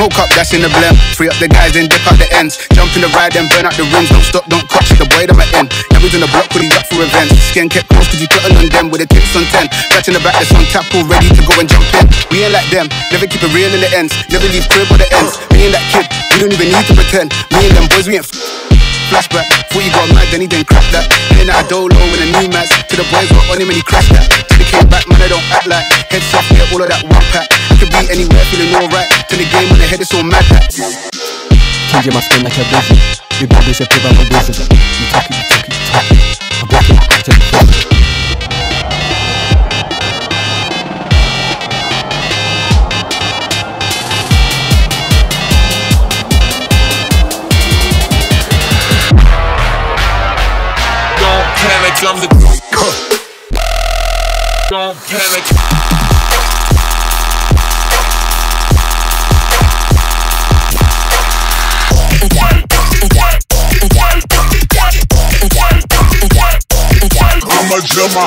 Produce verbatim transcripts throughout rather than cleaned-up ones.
Smoke up, that's in the blend. Free up the guys, then dip out the ends. Jump in the ride, then burn out the rims. Don't stop, don't cut, the boy that my end. Never in the block, put it up for events. Skin kept close, cause you plotting on them with the tips on ten. Catch in the back, that's on tap, all ready to go and jump in. We ain't like them, never keep it real in the ends. Never leave crib or the ends. Me and that kid, we don't even need to pretend. Me and them boys, we ain't f flashback. Thought you got mad, then he didn't crack that. And then I dolo with a new match. To the boys got on him and he crashed that. Till they came back, man, I don't act like heads off, yeah, all of that one pack. I could be anywhere, feeling alright. Till the game on the head is so mad that. Changing my skin like a vision. You bad bitch, I feel like a wizard. You talk it, you talk it, you talk it. I'm walking out to the front. Panic, I'm the Don't panic. I'm a drummer.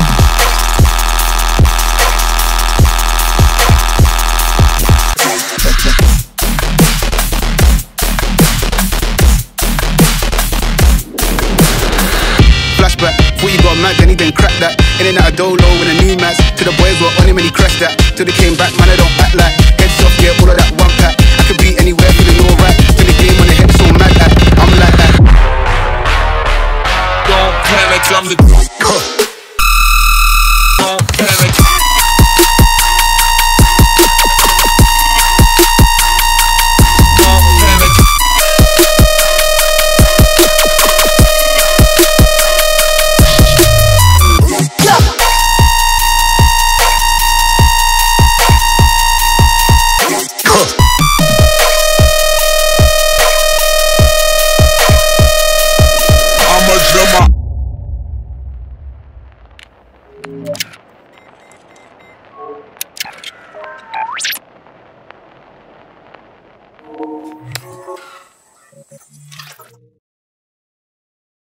Flashback, thought you got mad, then he didn't crack that. In and out of dolo with a new match. To the boys got on him and he crashed that. Till they came back, man, I don't act like heads off, yeah, all of that one pack. I could be anywhere, feeling alright. Till the game on the head is so mad that I'm like that. Don't panic, I'm the Don't panic. I'm a drummer.